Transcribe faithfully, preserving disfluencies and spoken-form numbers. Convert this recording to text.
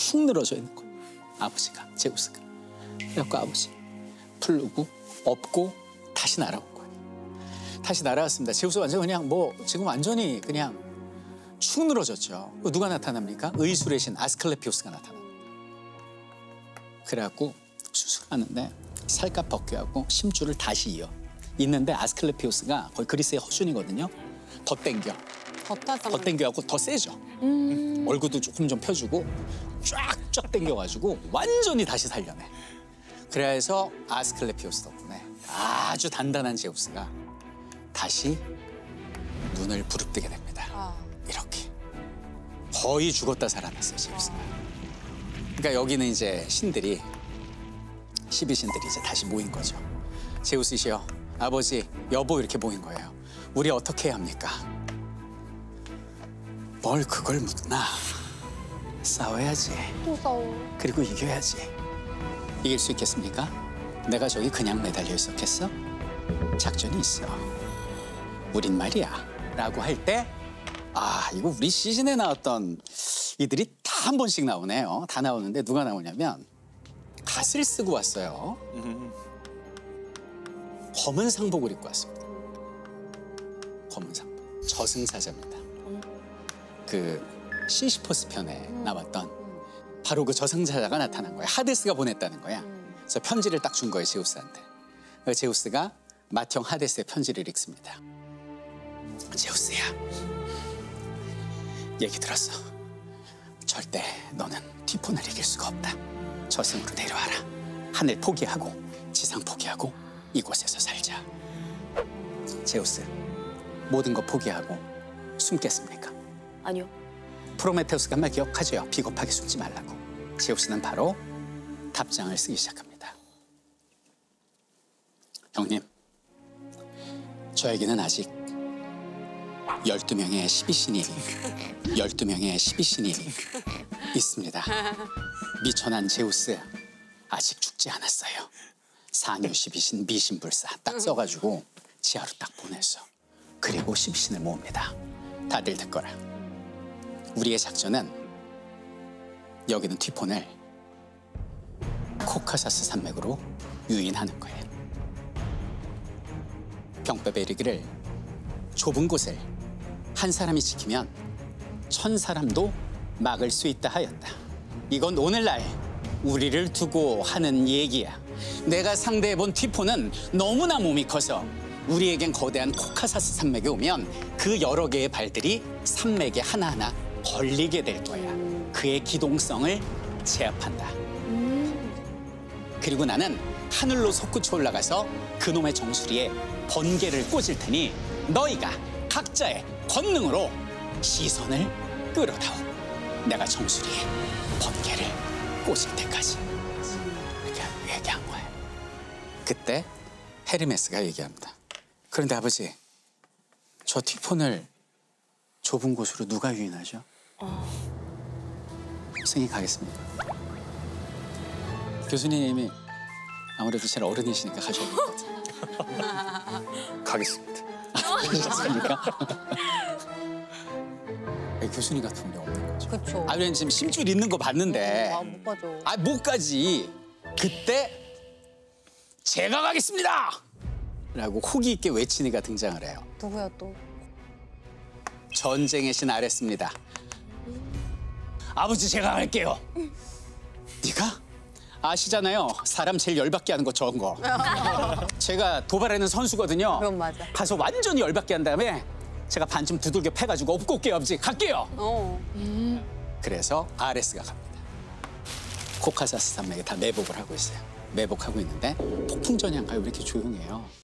축 늘어져 있는 거예요. 아버지가, 제우스가. 그래갖고 아버지 풀르고 업고 다시 날아온 거예요. 다시 날아왔습니다. 제우스 완전 그냥 뭐 지금 완전히 그냥 축 늘어졌죠. 누가 나타납니까? 의술의 신 아스클레피오스가 나타납니다. 그래갖고 수술하는데 살갗 벗겨하고 심줄을 다시 이어. 있는데 아스클레피오스가 거의 그리스의 허준이거든요. 더 땡겨. 더 땡겨갖고 더 세죠. 음. 얼굴도 조금 좀 펴주고 쫙쫙 땡겨가지고 완전히 다시 살려내. 그래서 아스클레피오스 덕분에 아주 단단한 제우스가 다시 눈을 부릅뜨게 됩니다. 아. 이렇게. 거의 죽었다 살아났어요, 제우스가. 그러니까 여기는 이제 신들이, 십이 신들이 이제 다시 모인 거죠. 제우스시여, 아버지, 여보 이렇게 모인 거예요. 우리 어떻게 해야 합니까? 뭘 그걸 묻나? 싸워야지. 또 싸워. 그리고 이겨야지. 이길 수 있겠습니까? 내가 저기 그냥 매달려 있었겠어? 작전이 있어. 우린 말이야. 라고 할 때, 아, 이거 우리 시즌에 나왔던 이들이 다 한 번씩 나오네요. 다 나오는데 누가 나오냐면 갓을 쓰고 왔어요. 검은 상복을 입고 왔습니다. 검은 상복. 저승사자입니다. 그 시시퍼스 편에 나왔던 바로 그 저승사자가 나타난 거야. 하데스가 보냈다는 거야. 그래서 편지를 딱 준 거예요, 제우스한테. 제우스가 맏형 하데스의 편지를 읽습니다. 제우스야, 얘기 들었어. 절대 너는 티폰을 이길 수가 없다. 저승으로 내려와라. 하늘 포기하고 지상 포기하고 이곳에서 살자. 제우스, 모든 거 포기하고 숨겠습니까? 아니요. 프로메테우스가 말 기억하죠. 비겁하게 숨지 말라고. 제우스는 바로 답장을 쓰기 시작합니다. 형님, 저에게는 아직 열두 명의 십이 신이 열두 명의 십이 신이 있습니다. 미천한 제우스 아직 죽지 않았어요. 사뉴 십이 신 미신불사 딱 써가지고 지하로 딱 보냈어. 그리고 십이 신을 모읍니다. 다들 듣거라. 우리의 작전은 여기는 티폰을 코카사스 산맥으로 유인하는 거예요. 병법에 이르기를 좁은 곳을 한 사람이 지키면 천 사람도 막을 수 있다 하였다. 이건 오늘날 우리를 두고 하는 얘기야. 내가 상대해본 티폰은 너무나 몸이 커서 우리에겐 거대한 코카사스 산맥에 오면 그 여러 개의 발들이 산맥에 하나하나 걸리게 될 거야. 그의 기동성을 제압한다. 그리고 나는 하늘로 솟구쳐 올라가서 그놈의 정수리에 번개를 꽂을 테니 너희가 각자의 권능으로 시선을 끌어다오. 내가 정수리에 번개를 꽂을 때까지. 이렇게 얘기한 거예요. 그때 헤르메스가 얘기합니다. 그런데 아버지, 저 티폰을 좁은 곳으로 누가 유인하죠? 어... 승인 가겠습니다. 교수님이 아무래도 제일 어른이시니까 가셔야 될 것 같아요. 가겠습니다. 가겠습니까? 교수님 같은 분이 없는 거죠. 그쵸. 아, 왜냐면 지금 심줄 있는 거 봤는데. 아, 못 가죠. 아, 못 가지. 그때 제가 가겠습니다! 라고 호기 있게 외친이가 등장을 해요. 누구야 또? 전쟁의 신 아레스입니다. 아버지, 제가 갈게요. 네가? 아시잖아요. 사람 제일 열받게 하는 거 저런 거. 제가 도발하는 선수거든요. 그럼 맞아. 가서 완전히 열받게 한 다음에 제가 반쯤 두들겨 패가지고 업고 올게요, 아버지. 갈게요. 어. 음. 그래서 아레스가 갑니다. 코카사스 산맥에 다 매복을 하고 있어요. 매복하고 있는데 폭풍전이 안 가요. 왜 이렇게 조용해요?